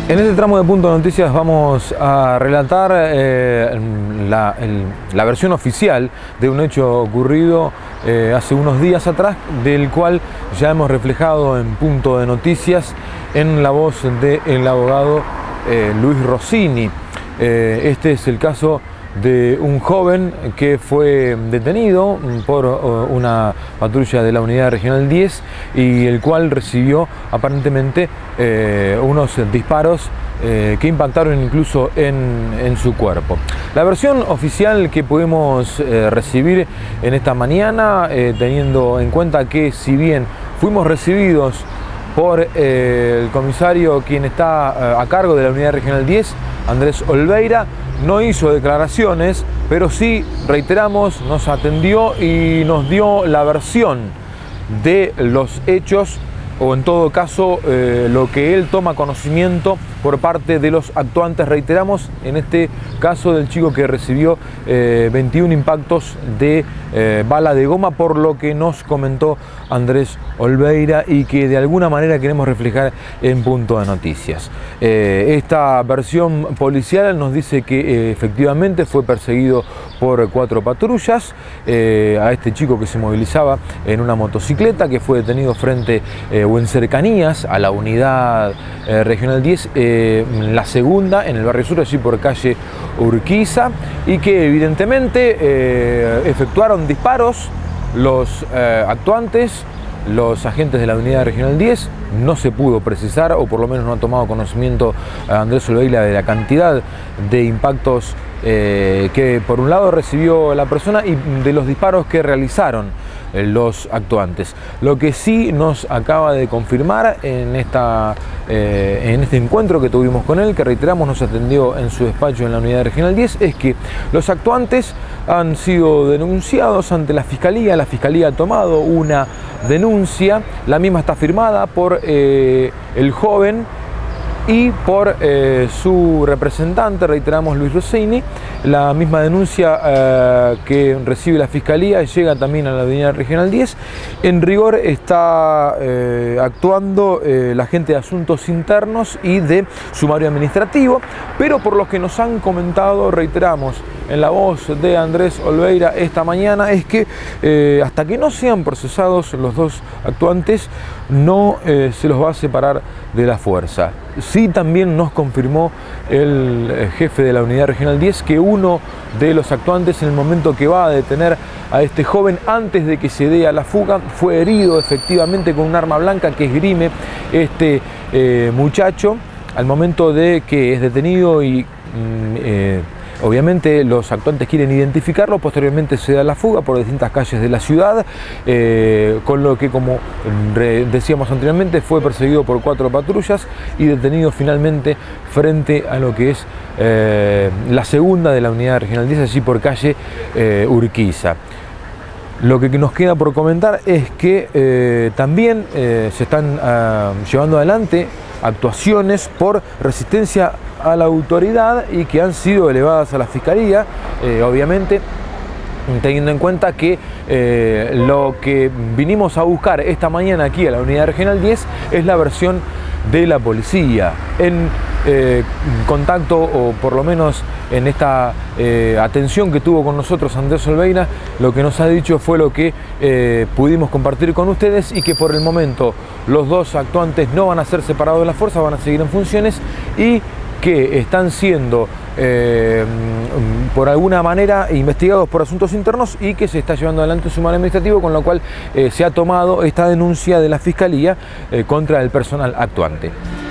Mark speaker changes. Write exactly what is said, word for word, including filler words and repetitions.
Speaker 1: En este tramo de Punto de Noticias vamos a relatar eh, la, el, la versión oficial de un hecho ocurrido eh, hace unos días atrás, del cual ya hemos reflejado en Punto de Noticias en la voz del abogado eh, Luis Rossini. Eh, este es el caso de un joven que fue detenido por una patrulla de la Unidad Regional diez y el cual recibió aparentemente eh, unos disparos eh, que impactaron incluso en, en su cuerpo. La versión oficial que pudimos eh, recibir en esta mañana, eh, teniendo en cuenta que si bien fuimos recibidos por eh, el comisario quien está eh, a cargo de la Unidad Regional diez, Andrés Olveira, no hizo declaraciones, pero sí, reiteramos, nos atendió y nos dio la versión de los hechos, o en todo caso eh, lo que él toma conocimiento por parte de los actuantes. Reiteramos, en este caso del chico que recibió eh, veintiún impactos de eh, bala de goma, por lo que nos comentó Andrés Olveira y que de alguna manera queremos reflejar en Punto de Noticias. Eh, esta versión policial nos dice que eh, efectivamente fue perseguido por cuatro patrullas eh, a este chico que se movilizaba en una motocicleta, que fue detenido frente eh, o en cercanías a la Unidad eh, Regional diez, eh, la segunda, en el barrio sur, allí por calle Urquiza, y que evidentemente eh, efectuaron disparos los eh, actuantes, los agentes de la Unidad Regional diez. No se pudo precisar, o por lo menos no ha tomado conocimiento a Andrés Olveira de la cantidad de impactos eh, que por un lado recibió la persona y de los disparos que realizaron eh, los actuantes. Lo que sí nos acaba de confirmar en, esta, eh, en este encuentro que tuvimos con él, que reiteramos nos atendió en su despacho en la Unidad Regional diez, es que los actuantes han sido denunciados ante la Fiscalía. La Fiscalía ha tomado una denuncia, la misma está firmada por eh, el joven y por eh, su representante, reiteramos, Luis Rossini. La misma denuncia eh, que recibe la Fiscalía llega también a la Unidad Regional diez. En rigor está eh, actuando eh, la gente de Asuntos Internos y de Sumario Administrativo, pero por lo que nos han comentado, reiteramos, en la voz de Andrés Olveira esta mañana, es que eh, hasta que no sean procesados los dos actuantes, no eh, se los va a separar de la fuerza. Sí, también nos confirmó el jefe de la Unidad Regional diez que uno de los actuantes, en el momento que va a detener a este joven antes de que se dé a la fuga, fue herido efectivamente con un arma blanca que esgrime este eh, muchacho al momento de que es detenido y mm, eh, obviamente los actuantes quieren identificarlo. Posteriormente se da la fuga por distintas calles de la ciudad, eh, con lo que, como decíamos anteriormente, fue perseguido por cuatro patrullas y detenido finalmente frente a lo que es eh, la segunda de la Unidad Regional diez, allí por calle eh, Urquiza. Lo que nos queda por comentar es que eh, también eh, se están uh, llevando adelante actuaciones por resistencia a la autoridad y que han sido elevadas a la Fiscalía, eh, obviamente teniendo en cuenta que eh, lo que vinimos a buscar esta mañana aquí a la Unidad Regional diez es la versión de la policía. En eh, contacto, o por lo menos en esta eh, atención que tuvo con nosotros Andrés Olveira, lo que nos ha dicho fue lo que eh, pudimos compartir con ustedes, y que por el momento los dos actuantes no van a ser separados de la fuerza, van a seguir en funciones y que están siendo eh, por alguna manera investigados por Asuntos Internos y que se está llevando adelante un sumario administrativo, con lo cual eh, se ha tomado esta denuncia de la Fiscalía eh, contra el personal actuante.